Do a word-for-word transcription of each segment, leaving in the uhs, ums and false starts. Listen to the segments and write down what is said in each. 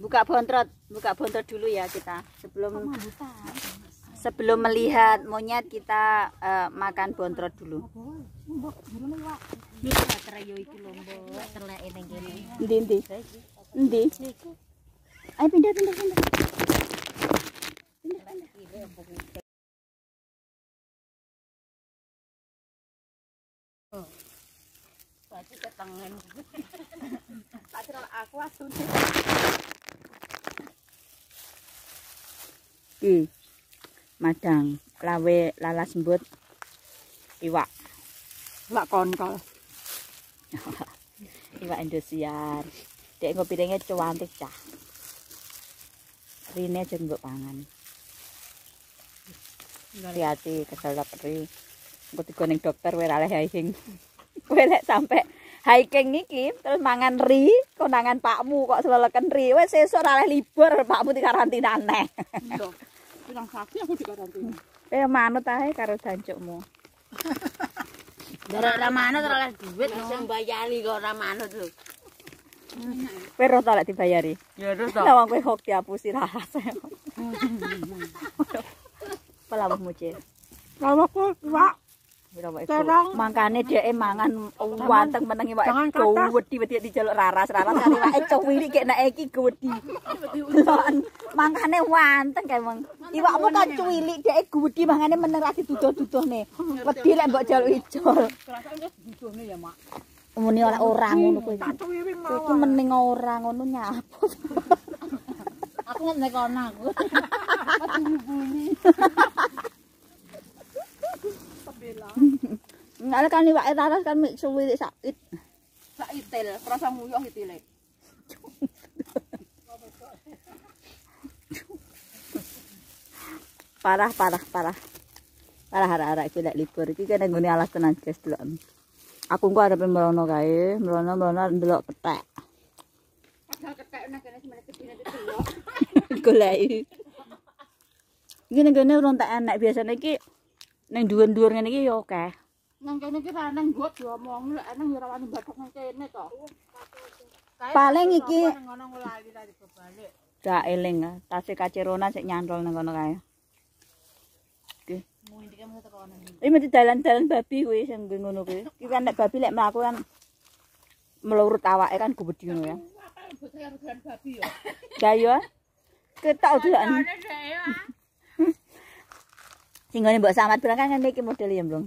Buka bontrot, buka bontrot dulu ya kita sebelum sebelum melihat monyet kita uh, makan bontrot dulu. Endi endi. Endi. Ayo pindah pindah pindah. Pindah pindah. Oh. Pasti ketangan. Aku asun. Ki. Madang, lawe lalas embut. Iwak. Iwak konkol. Iwak Indosiar. Dek nggo piringe cuantik cah. Rine aja mbok pangan. Hati-hati keselak ri. Engko digone dokter wae ra leh hiking. Kowe lek sampe hiking iki terus mangan ri, konangan pakmu kok seleleken ri. Wis sesuk ora leh libur, pakmu dikarantina neh. Pirang sasi aku dikarantina. Eh manut ae karo jancukmu. Ora ora manut ora oleh duit sing mbayari kok ora manut lho. Kowe ro ta lek dibayari? Ya terus to. Lah wong kowe hok diapusi raras. Pelawuhmu, Cik. Pelawuhku iwak. Mangkane dheke mangan wanteng meneng iwak gowedi-wedi dijaluk raras-raras kali iwake cuwili kek nek iki gowedi. Mangkane wanteng kae wong. Iwakmu kan cuwili dheke gowedi mangane meneng ra diduduh-duduhne. Wedi lek mbok jaluk ijol. Rasane wis diduduhne ya, Mak. Muni ora ora ngono kowe. Iki meneng ora ngono nyaput. Aku nek kono aku. Nggak kan iwak raras kan mik suwilik sakit. Sakitil, rasa nguyuh itile. Parah parah parah. Parah arek-arek iki lek libur iki kene nggone alas tenan guys delok. Aku engko arepe merono kae, merono-merono ndelok kethek. Padahal kethek nang kene semene gedine delok. Goleki. Iki nggone urung tak enek biasane iki ning dhuwur-dhuwur ngene iki ya akeh. Nang kene iki ra nang nggot diomong lek nang ora wani badhok nang kene to. Paling iki ngono ngulali tadi balik. Gak eling tasih kacerona sik nyantol nang kono kae. Oke. Mung iki mung teko kono. Iki mesti dalan-dalan babi kuwi sing ngono kuwi. Iki kan nek babi lek mlaku kan melurut awake kan gede ngono ya. Bocah karo dalan babi ya. Ya yo. Ketok dolan. Sing ngene mbok samad berang kan ngene iki model ya, Blong.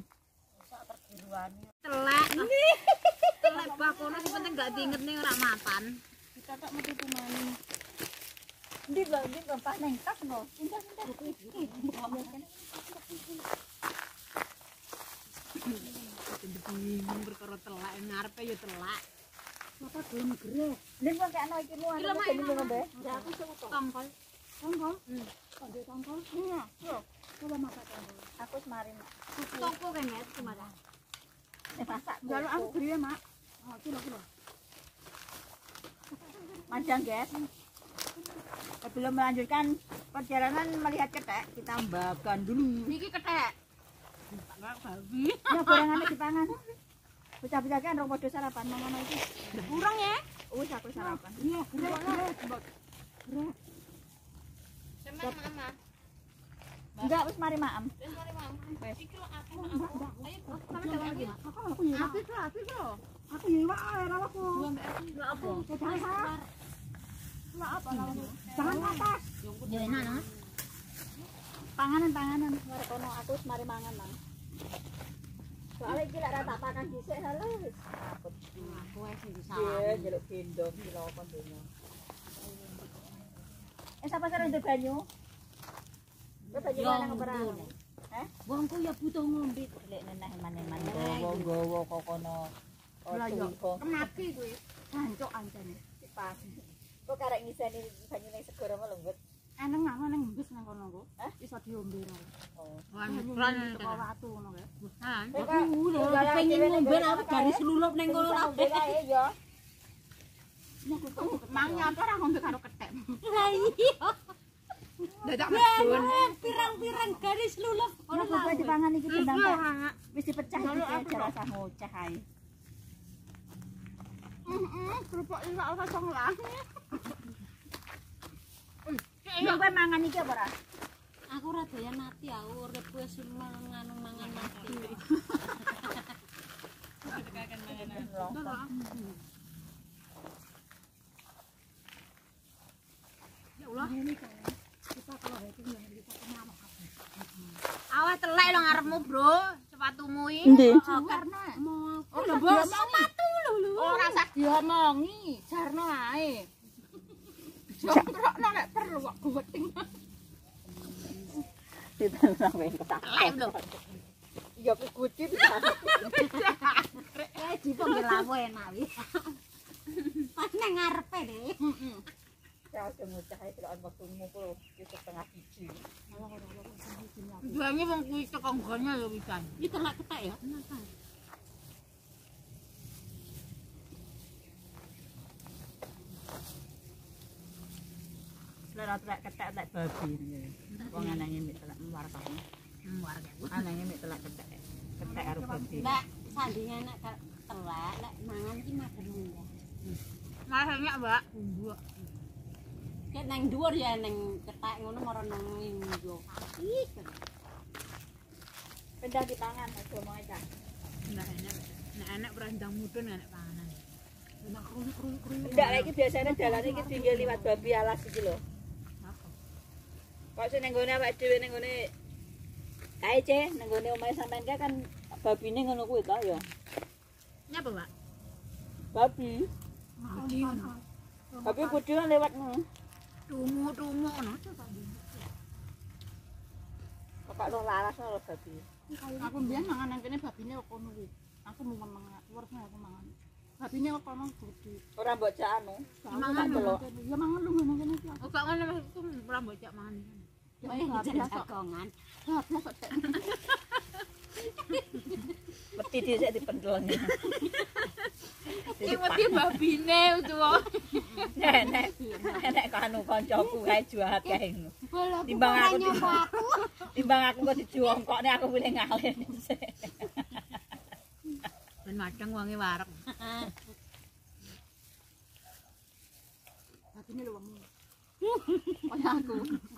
Telek. Telek bakono sing penting gak diingetne ora mapan. Ditatak metu tumani. Ndi lho, ndi bapak neng tas no. Pindah-pindah. Bingung perkara telek ngarepe ya telek. Apa gelem greh. Ning kok kene iki mu anu ngombe. Ya aku sing tongkol. Tongkol? Hmm. Kok dhe tongkol? Iya. Yo. Coba masak tongkol. Aku wis mari, Mak. Tongkol kene kemana? Eh masak. Jaluk aku griye, Mak. Oh, kilo kilo. Madang, guys. Sebelum melanjutkan perjalanan melihat kethek, kita makan dulu. Niki kethek. Enggak babi. Ya gorengane dipangan. Bocah-bocah kan rong padha sarapan ngono iki. Kurang ya? Wis aku sarapan. Iya, kurang. Teman mama. Enggak, wis mari maem. Wis mari mama. Wis. Iki lho akeh mama. Ayo, sama jalan lagi. Aku aku ya. Aku itu, aku itu. Aku ya iwak ae ra aku. Enggak apa. Jangan. Enggak apa lawanmu. Jangan atas. Ya enak nah. Panganan-panganan arep ono aku wis mari mangan, Mang. Soale iki lek ra tak pakan dhisik halo wis kaput. Aku wis bisa. Iya, njeluk gendong kilo apa dono. Eh sapa sing ndek banyu? Kok banyu nang perang? Heh? Wongku ya butuh ngombe. Lek neneh eman-eman gowo-gowo kok kono. Lah yo, kemati kuwi. Jancuk ancane. Pas. Kok karek ngiseni banyu ning segara melenggut. Eneng nang nang embus nang kono kok. Hah? Iso diombe ra. Oh. Wah, kan kok watu ngono kae. Bukan. Aku lho pengen ngombe aku garis lulup ning kono ra. Kae ya. Mang nyapa ora ngombe karo kethek. Lah iya. Dadak medun. Pirang-pirang garis lulup Ora kok dipangan iki bendang Pak. Wis dipecah iki rasa ngoceh ae. Heeh, kerupuk iwak ora iso ngelangi. kowe mangan iki apa ora? Aku ora doyan mati aku urip wis nganu mangan mati. Tekan mangan. Ya Allah. Kita kalau itu kita kenapa? Awas telek lo ngarepmu, Bro. Sepatumu iki. Endi? Karena oh lho bos sepatu lho lho. Ora usah diomongi, jarno ae. Jongkrokno nek perlu kok guweting. Ditentang wae ketak. Telek lho. Ya kuci bisa. Eh dipengge lawo enak wi. Pas nang ngarepe deh. Heeh. Ya udah ngucah ae delok waktumu kulo wis setengah biji. Duane wong kuwi teko nggone lho wisan. Iki telek ketek ya. Kenapa? Selera telek ketek telek babi ngene. Wong anane mik telek warkane. Muar ya. Anane mik telek ketek. Ketek karo babi. Nek sandinge nek telek nek mangan iki mager ya. Masanya, Mbak. Mbok. Nek nang dhuwur ya nang ketek ngono mara nang nggo. Pendah dipangan aja mau aja. Nek enak, nek enak berandang mudun enak panganan. Enak kruyuk-kruyuk. Ndak lagi biasanya dalane iki tinggal liwat babi alas iki lho. Kok sing nang gone awake dhewe nang gone kae ce nang gone omahe sampean kae kan babine ngono kuwi ta ya. Nyapa, Mbak? Babi. Budi. Babi budi kan lewat ngono. Tumu-tumu ngono. Bapak lo laras lo babi. Aku mbiyen mangan nang kene babine kok ngono kuwi. Aku mau mangan, luwesne aku mangan. Babine kok kono budi. Ora mbok jak anu. Mangan lho. Ya mangan lu nang kene iki. Oh, gak ngono maksudku ora mbok jak mangan. Ya jelas kagongan. Bablas kok. Mesti dhisik dipenteleng. Iki wedi babine tuwa. Nek nek kanu kancaku kae jahat kae ngono. Timbang aku timbang aku kok dijongkokne aku pilih ngalih. Ben madang wonge wareg. Babine lho wong. Kaya aku.